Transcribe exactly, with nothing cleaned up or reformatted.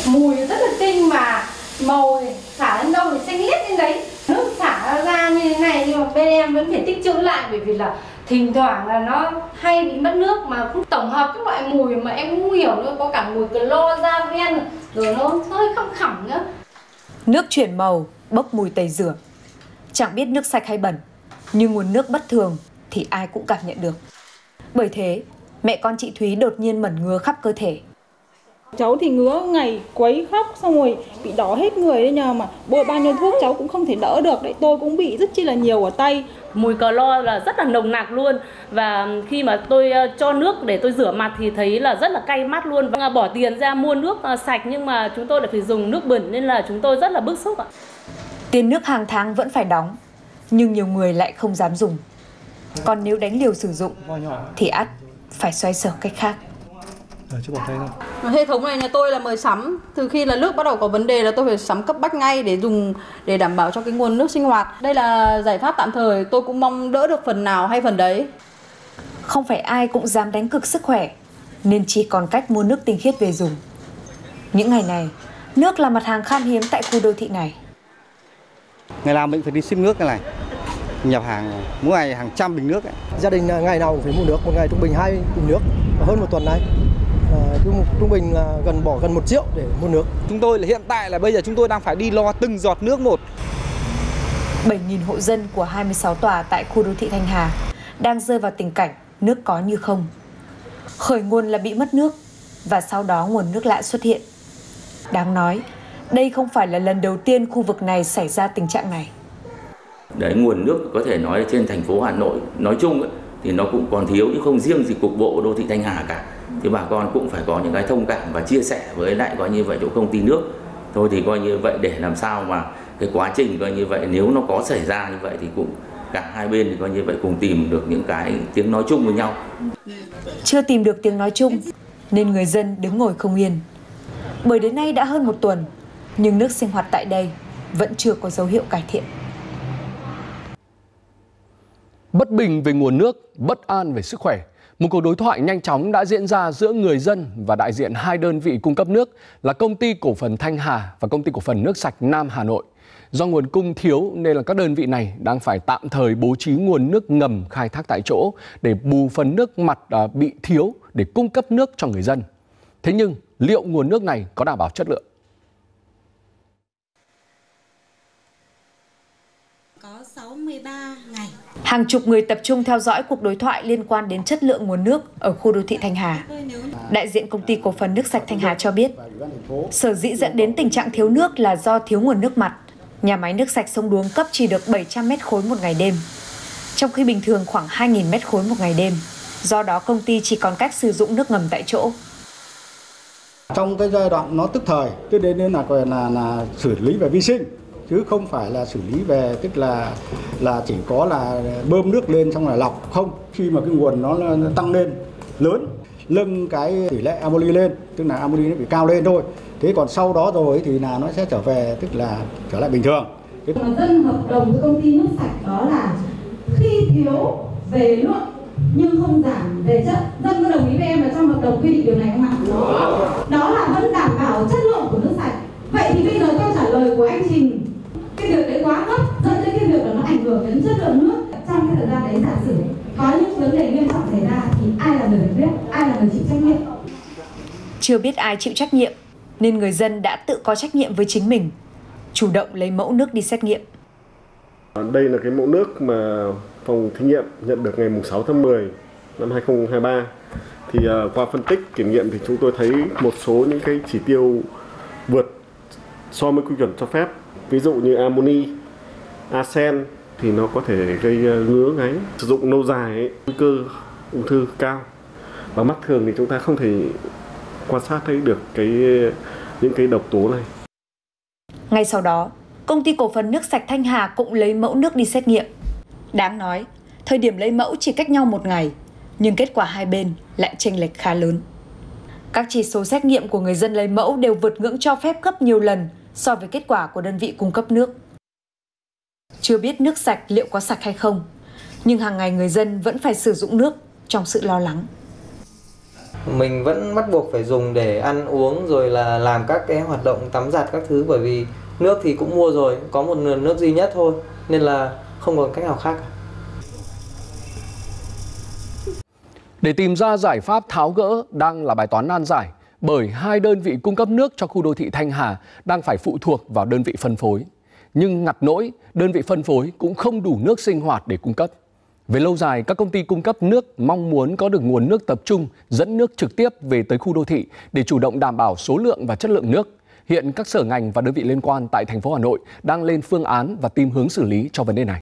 Mùi rất là kinh mà màu xả lên đâu thì xanh lét lên đấy. Nước xả ra như thế này nhưng mà bên em vẫn phải tích trữ lại, bởi vì là thỉnh thoảng là nó hay bị mất nước, mà cũng tổng hợp các loại mùi mà em cũng không hiểu nữa, có cả mùi clo, da ven rồi nó hơi khăm khẳm nữa. Nước chuyển màu, bốc mùi tẩy rửa. Chẳng biết nước sạch hay bẩn, nhưng nguồn nước bất thường thì ai cũng cảm nhận được. Bởi thế, mẹ con chị Thúy đột nhiên mẩn ngứa khắp cơ thể. Cháu thì ngứa ngày quấy khóc, xong rồi bị đỏ hết người đấy, nhờ mà bôi bao nhiêu thuốc cháu cũng không thể đỡ được đấy. Tôi cũng bị rất chi là nhiều ở tay. Mùi clo là rất là nồng nặc luôn. Và khi mà tôi cho nước để tôi rửa mặt thì thấy là rất là cay mắt luôn. Và bỏ tiền ra mua nước sạch nhưng mà chúng tôi lại phải dùng nước bẩn, nên là chúng tôi rất là bức xúc ạ. Tiền nước hàng tháng vẫn phải đóng, nhưng nhiều người lại không dám dùng. Còn nếu đánh liều sử dụng thì ắt phải xoay sở cách khác. Hệ thống này nhà tôi là mời sắm, từ khi là nước bắt đầu có vấn đề là tôi phải sắm cấp bách ngay để dùng, để đảm bảo cho cái nguồn nước sinh hoạt. Đây là giải pháp tạm thời, tôi cũng mong đỡ được phần nào hay phần đấy. Không phải ai cũng dám đánh cược sức khỏe, nên chỉ còn cách mua nước tinh khiết về dùng. Những ngày này, nước là mặt hàng khan hiếm tại khu đô thị này. Ngày nào mình phải đi ship nước cái này, nhập hàng mỗi ngày hàng trăm bình nước ấy. Gia đình ngày nào cũng phải mua nước, một ngày trung bình hai bình nước. Hơn một tuần nay, trung bình là gần bỏ gần một triệu để mua nước. Chúng tôi là hiện tại là bây giờ chúng tôi đang phải đi lo từng giọt nước một. bảy nghìn hộ dân của hai mươi sáu tòa tại khu đô thị Thanh Hà đang rơi vào tình cảnh nước có như không. Khởi nguồn là bị mất nước và sau đó nguồn nước lạ xuất hiện. Đáng nói, đây không phải là lần đầu tiên khu vực này xảy ra tình trạng này. Đấy, nguồn nước có thể nói trên thành phố Hà Nội nói chung ấy, thì nó cũng còn thiếu, chứ không riêng gì cục bộ đô thị Thanh Hà cả. Thì bà con cũng phải có những cái thông cảm và chia sẻ với lại coi như vậy chỗ công ty nước. Thôi thì coi như vậy để làm sao mà cái quá trình coi như vậy nếu nó có xảy ra như vậy thì cũng cả hai bên thì coi như vậy cùng tìm được những cái tiếng nói chung với nhau. Chưa tìm được tiếng nói chung nên người dân đứng ngồi không yên. Bởi đến nay đã hơn một tuần nhưng nước sinh hoạt tại đây vẫn chưa có dấu hiệu cải thiện. Bất bình về nguồn nước, bất an về sức khỏe. Một cuộc đối thoại nhanh chóng đã diễn ra giữa người dân và đại diện hai đơn vị cung cấp nước là Công ty Cổ phần Thanh Hà và Công ty Cổ phần Nước sạch Nam Hà Nội. Do nguồn cung thiếu nên là các đơn vị này đang phải tạm thời bố trí nguồn nước ngầm khai thác tại chỗ để bù phần nước mặt bị thiếu để cung cấp nước cho người dân. Thế nhưng liệu nguồn nước này có đảm bảo chất lượng? Có sáu mươi ba ngày. Hàng chục người tập trung theo dõi cuộc đối thoại liên quan đến chất lượng nguồn nước ở khu đô thị Thanh Hà. Đại diện Công ty Cổ phần Nước sạch Thanh Hà cho biết, sở dĩ dẫn đến tình trạng thiếu nước là do thiếu nguồn nước mặt. Nhà máy nước sạch sông Đuống cấp chỉ được bảy trăm mét khối một ngày đêm, trong khi bình thường khoảng hai nghìn mét khối một ngày đêm. Do đó công ty chỉ còn cách sử dụng nước ngầm tại chỗ. Trong cái giai đoạn nó tức thời, tức đến nên là gọi là là xử lý về vi sinh, chứ không phải là xử lý về tức là là chỉ có là bơm nước lên xong là lọc không. Khi mà cái nguồn nó tăng lên lớn, nâng cái tỷ lệ amoni lên, tức là amoni nó bị cao lên thôi. Thế còn sau đó rồi thì là nó sẽ trở về, tức là trở lại bình thường. Cái... Dân hợp đồng với công ty nước sạch đó là khi thiếu về lượng nhưng không giảm về chất. Dân có đồng ý với em là trong hợp đồng quy định điều này không ạ? Đó là vẫn đảm bảo chất lượng của nước sạch. Vậy thì bây giờ câu trả lời của anh Trình, cái việc đấy quá gấp dẫn đến cái việc là nó ảnh hưởng đến chất lượng nước. Trong cái thời gian đấy giả sử có những vấn đề nghiêm trọng xảy ra thì ai là người giải quyết, ai là người chịu trách nhiệm? Chưa biết ai chịu trách nhiệm nên người dân đã tự có trách nhiệm với chính mình, chủ động lấy mẫu nước đi xét nghiệm. Đây là cái mẫu nước mà phòng thí nghiệm nhận được ngày sáu tháng mười năm hai nghìn không trăm hai mươi ba. Thì uh, qua phân tích kiểm nghiệm thì chúng tôi thấy một số những cái chỉ tiêu vượt so với quy chuẩn cho phép. Ví dụ như amoni, arsen thì nó có thể gây ngứa ngáy. Sử dụng lâu dài ấy, nguy cơ ung thư cao. Và mắt thường thì chúng ta không thể quan sát thấy được cái những cái độc tố này. Ngay sau đó, Công ty Cổ phần Nước sạch Thanh Hà cũng lấy mẫu nước đi xét nghiệm. Đáng nói, thời điểm lấy mẫu chỉ cách nhau một ngày, nhưng kết quả hai bên lại chênh lệch khá lớn. Các chỉ số xét nghiệm của người dân lấy mẫu đều vượt ngưỡng cho phép gấp nhiều lần so với kết quả của đơn vị cung cấp nước. Chưa biết nước sạch liệu có sạch hay không, nhưng hàng ngày người dân vẫn phải sử dụng nước trong sự lo lắng. Mình vẫn bắt buộc phải dùng để ăn uống rồi là làm các cái hoạt động tắm giặt các thứ, bởi vì nước thì cũng mua rồi, có một nguồn nước duy nhất thôi nên là không còn cách nào khác. Để tìm ra giải pháp tháo gỡ đang là bài toán nan giải, bởi hai đơn vị cung cấp nước cho khu đô thị Thanh Hà đang phải phụ thuộc vào đơn vị phân phối. Nhưng ngặt nỗi, đơn vị phân phối cũng không đủ nước sinh hoạt để cung cấp. Về lâu dài, các công ty cung cấp nước mong muốn có được nguồn nước tập trung, dẫn nước trực tiếp về tới khu đô thị để chủ động đảm bảo số lượng và chất lượng nước. Hiện các sở ngành và đơn vị liên quan tại thành phố Hà Nội đang lên phương án và tìm hướng xử lý cho vấn đề này.